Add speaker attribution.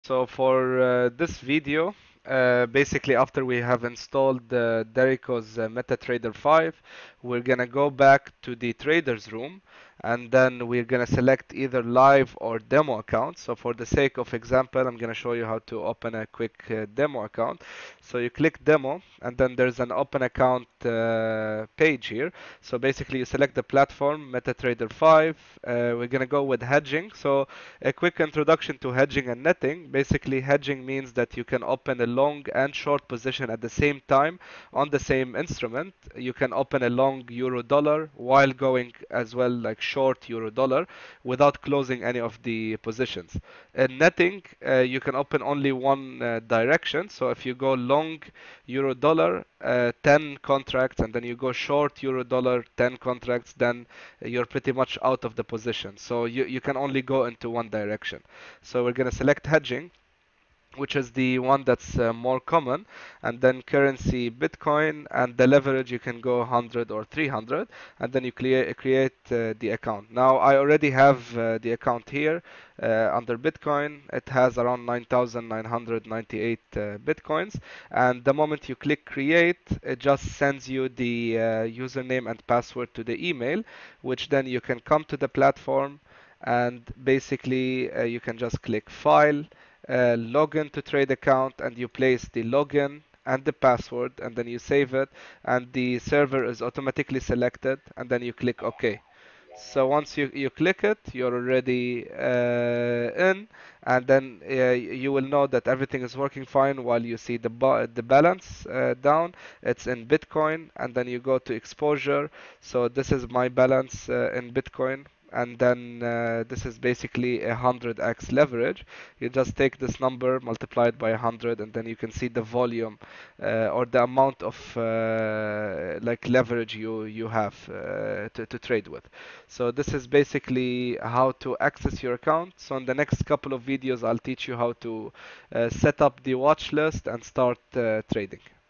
Speaker 1: So for this video, basically after we have installed Derico's MetaTrader 5, we're gonna go back to the traders room and then we're gonna select either live or demo account. So for the sake of example, I'm gonna show you how to open a quick demo account. So you click demo and then there's an open account page here. So basically you select the platform MetaTrader 5. We're gonna go with hedging. So a quick introduction to hedging and netting. Basically, hedging means that you can open a long and short position at the same time on the same instrument. You can open a long euro dollar while going as well like short euro dollar without closing any of the positions. In netting, you can open only one direction. So if you go long euro dollar, 10 contracts, and then you go short euro dollar, 10 contracts, then you're pretty much out of the position. So you can only go into one direction. So we're going to select hedging, which is the one that's more common, and then currency Bitcoin, and the leverage you can go 100 or 300, and then you create the account. Now I already have the account here under Bitcoin. It has around 9,998 Bitcoins, and the moment you click create, it just sends you the username and password to the email, which then you can come to the platform and basically you can just click file, login to trade account, and you place the login and the password, and then you save it, and the server is automatically selected, and then you click OK. So once you click it, you're already in, and then you will know that everything is working fine while you see the balance down. It's in Bitcoin, and then you go to exposure. So this is my balance in Bitcoin, and then this is basically 100x leverage. You just take this number, multiply it by 100, and then you can see the volume or the amount of like leverage you have to trade with. So this is basically how to access your account. So in the next couple of videos, I'll teach you how to set up the watch list and start trading.